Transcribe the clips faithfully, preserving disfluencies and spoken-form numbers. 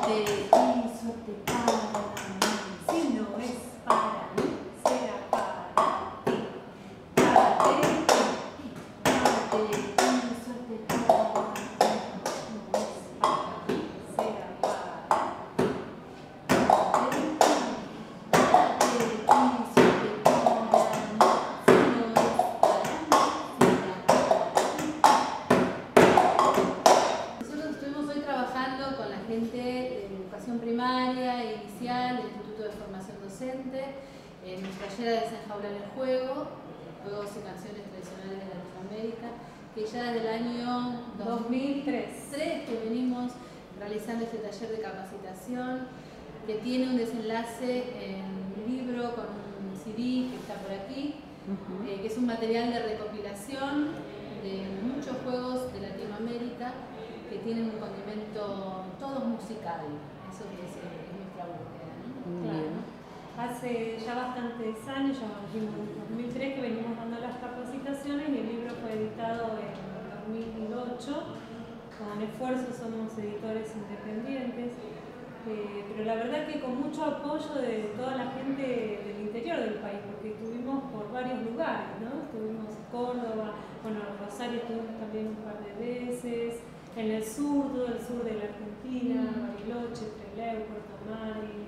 Suerte y suerte para mí. Si no es para mí, será para ti. Date y date y suerte para mí. No es para mí, será para ti. Date y date y suerte para mí. Si no es para mí, será para ti. Nosotros estuvimos hoy trabajando con la gente de educación primaria e inicial del Instituto de Formación Docente en nuestra taller de desenjaular el juego, juegos y canciones tradicionales de Latinoamérica, que ya desde el año dos mil tres que venimos realizando este taller de capacitación, que tiene un desenlace en un libro con un C D que está por aquí, uh-huh. eh, que es un material de recopilación de muchos juegos de Latinoamérica que tienen un condimento todo musical. Eso es, es nuestra búsqueda, ¿no? Claro. Hace ya bastantes años, ya en dos mil tres, que venimos dando las capacitaciones y el libro fue editado en dos mil ocho. Con esfuerzo somos editores independientes, eh, pero la verdad que con mucho apoyo de toda la gente del interior del país, porque estuvimos por varios lugares, ¿no? Estuvimos en Córdoba, bueno, en Rosario estuvimos también un par de veces, en el sur, todo el sur de la Argentina, Bariloche, Trelew, Puerto Madryn.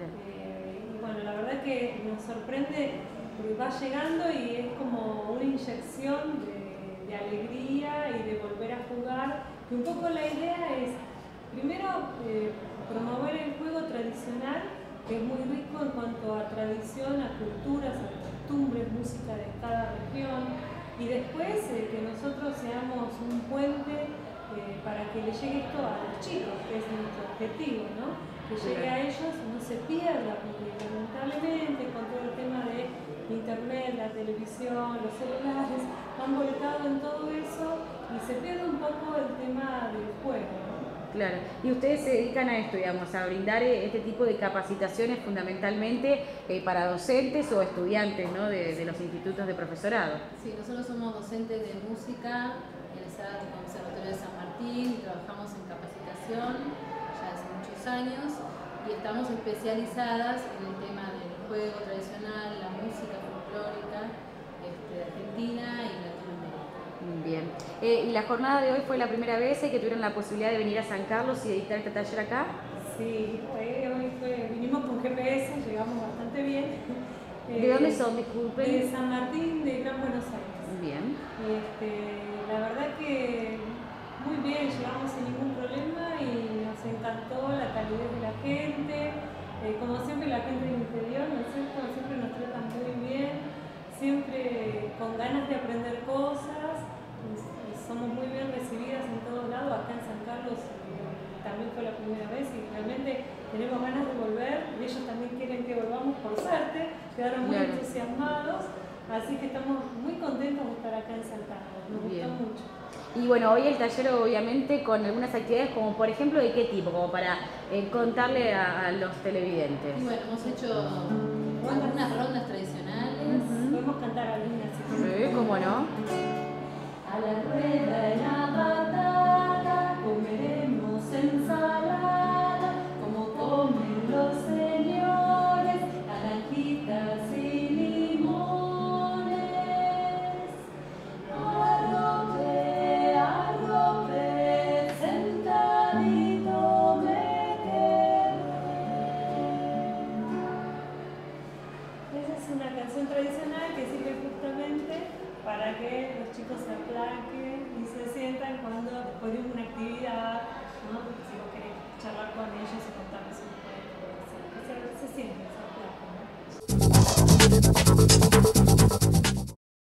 Eh, y bueno, la verdad que nos sorprende porque va llegando y es como una inyección de, de alegría y de volver a jugar. Y un poco la idea es, primero, eh, promover el juego tradicional, que es muy rico en cuanto a tradición, a culturas, a costumbres, música de cada región. Y después eh, que nosotros seamos un puente Eh, para que le llegue esto a los chicos, que es nuestro objetivo, ¿no? Que llegue a ellos y no se pierda, porque lamentablemente con todo el tema de internet, la televisión, los celulares, han volcado en todo eso y se pierde un poco el tema del juego, ¿no? Claro, y ustedes se dedican a esto, digamos, a brindar este tipo de capacitaciones fundamentalmente eh, para docentes o estudiantes, ¿no? de, de los institutos de profesorado. Sí, nosotros somos docentes de música egresadas del Conservatorio de San Martín y trabajamos en capacitación ya hace muchos años y estamos especializadas en el tema del juego tradicional, la música folclórica este, de Argentina y Latinoamérica. Bien. Eh, ¿Y la jornada de hoy fue la primera vez que tuvieron la posibilidad de venir a San Carlos y editar este taller acá? Sí, fue, hoy fue, vinimos con G P S, llegamos bastante bien. ¿De eh, dónde son, disculpen? De San Martín, de Gran Buenos Aires. Bien. Este, la verdad que muy bien, llegamos sin ningún problema y nos encantó la calidez de la gente. Eh, como siempre, la gente del interior, ¿no es cierto? Siempre nos tratan muy bien, siempre con ganas de aprender cosas. Somos muy bien recibidas en todos lados. Acá en San Carlos eh, también fue la primera vez y realmente tenemos ganas de volver. Ellos también quieren que volvamos, por suerte, quedaron muy claro. entusiasmados. Así que estamos muy contentos de estar acá en San Carlos, nos bien. gustó mucho. Y bueno, hoy el taller obviamente con algunas actividades como por ejemplo ¿de qué tipo? Como para eh, contarle a, a los televidentes. Y bueno, hemos hecho algunas rondas tradicionales. Uh-huh. Podemos cantar algunas. Sí, ¿cómo no? A la rueda de la batata comeremos ensalada, como comen los señores, naranjitas y limones. Arrope, arrope, sentadito me quedé. Esa es una canción tradicional que sirve justamente para que los chicos se aplaquen y se sientan cuando después de una actividad, ¿no? Si vos querés charlar con ellos y contarles un cuento, se, se, se sienten, se aplacan, ¿no?